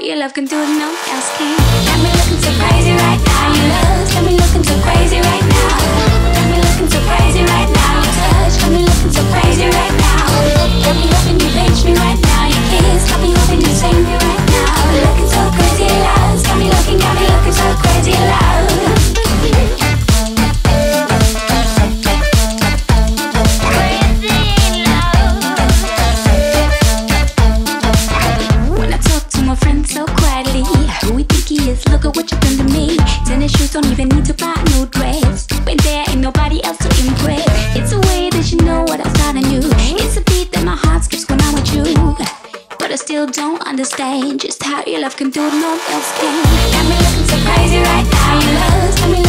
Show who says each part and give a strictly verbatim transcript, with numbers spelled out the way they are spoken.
Speaker 1: your love can do what no one else can. Got me looking so crazy right now. Your love's got me looking so crazy right now. Got me looking so crazy right now. Your touch got me looking so crazy right now. Got me hoping you pinch me right now. Your kiss got me hoping you sing me right now. Looking so crazy loud. Got me looking, got me looking so crazy loud. Look at what you've done to me. Tennis shoes don't even need to buy no dress. When there ain't nobody else to impress. It's a way that you know what I'm starting you. It's a beat that my heart skips when I'm with you. But I still don't understand just how your love can do what no one else can. Got me looking so crazy right now. Your love's got me